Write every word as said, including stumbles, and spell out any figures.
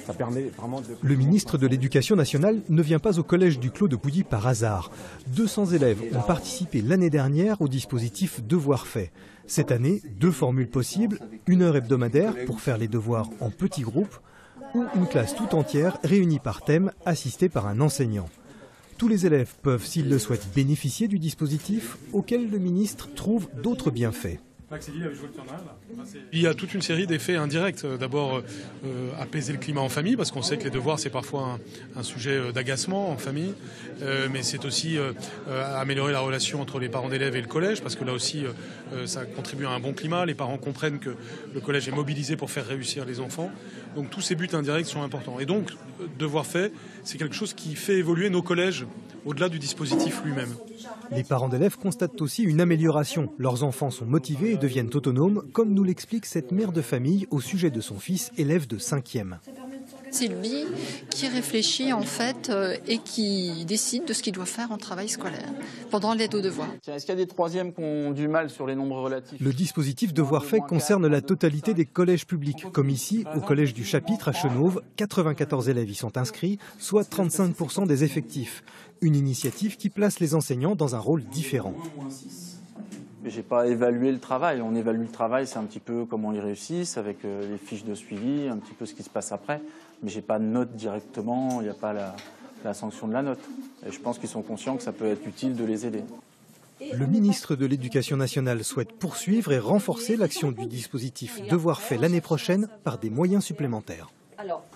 Ça permet vraiment de... Le ministre de l'Éducation nationale ne vient pas au collège du Clos de Pouilly par hasard. deux cents élèves ont participé l'année dernière au dispositif Devoirs faits. Cette année, deux formules possibles, une heure hebdomadaire pour faire les devoirs en petits groupes ou une classe tout entière réunie par thème, assistée par un enseignant. Tous les élèves peuvent, s'ils le souhaitent, bénéficier du dispositif auquel le ministre trouve d'autres bienfaits. Il y a toute une série d'effets indirects. D'abord, euh, apaiser le climat en famille, parce qu'on sait que les devoirs, c'est parfois un, un sujet d'agacement en famille. Euh, mais c'est aussi euh, améliorer la relation entre les parents d'élèves et le collège, parce que là aussi, euh, ça contribue à un bon climat. Les parents comprennent que le collège est mobilisé pour faire réussir les enfants. Donc tous ces buts indirects sont importants. Et donc, devoir fait, c'est quelque chose qui fait évoluer nos collèges au-delà du dispositif lui-même. Les parents d'élèves constatent aussi une amélioration. Leurs enfants sont motivés et deviennent autonomes, comme nous l'explique cette mère de famille au sujet de son fils, élève de cinquième. Sylvie qui réfléchit en fait euh, et qui décide de ce qu'il doit faire en travail scolaire pendant l'aide aux devoirs. Est-ce qu'il y a des troisièmes qui ont du mal sur les nombres relatifs? Le dispositif Devoirs faits concerne la totalité des collèges publics. Comme ici, au collège du Chapitre à Chenôve, quatre-vingt-quatorze élèves y sont inscrits, soit trente-cinq pour cent des effectifs. Une initiative qui place les enseignants dans un rôle différent. Je n'ai pas évalué le travail. On évalue le travail, c'est un petit peu comment ils réussissent, avec les fiches de suivi, un petit peu ce qui se passe après. Mais je n'ai pas de note directement, il n'y a pas la, la sanction de la note. Et je pense qu'ils sont conscients que ça peut être utile de les aider. Le ministre de l'Éducation nationale souhaite poursuivre et renforcer l'action du dispositif Devoirs faits l'année prochaine par des moyens supplémentaires. Alors,